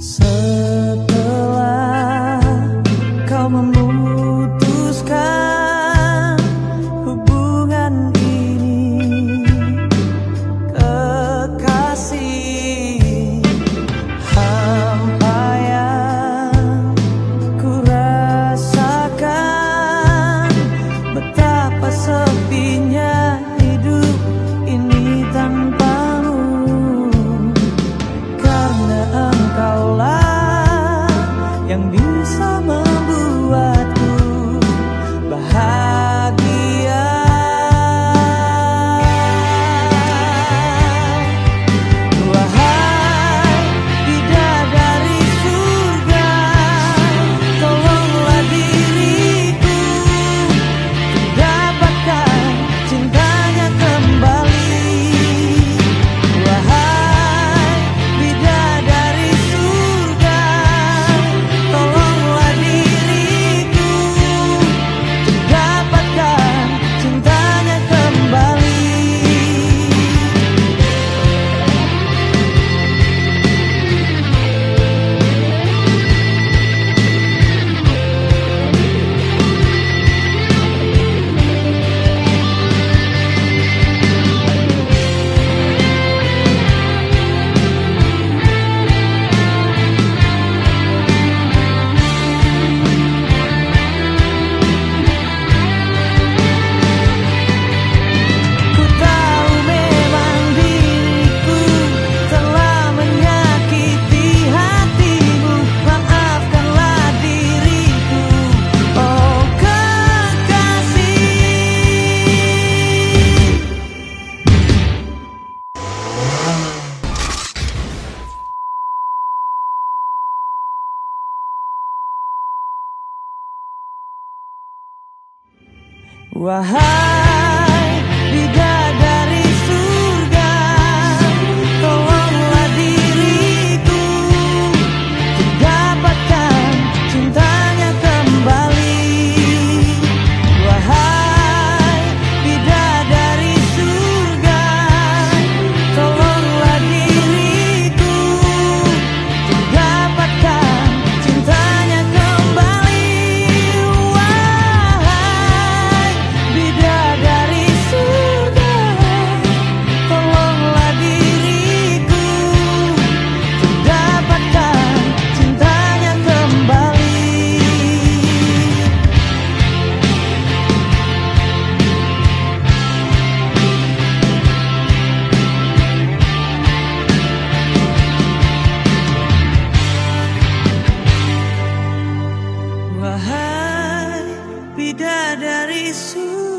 Setelah kau memutuskan hubungan ini, kekasih, hampa yang ku rasakan, betapa sepinya hidup ini tanpamu. Karena engkaulah yang bisa membuatku bahagia. Wahai bidadari surga, tolonglah diriku dapatkan cintanya kembali. Wahai bidadari surga, tolonglah diriku dapatkan cintanya kembali. Ku tahu memang diriku telah menyakiti hatimu. Maafkanlah diriku, oh kekasih. Wahai bidadari surga, tolonglah diriku dapatkan cintanya kembali. Wahai bidadari surga, tolonglah diriku dapatkan cintanya kembali. Wahai bidadari surga, tolonglah diriku dapatkan cintanya kembali. Wahai bidadari surga,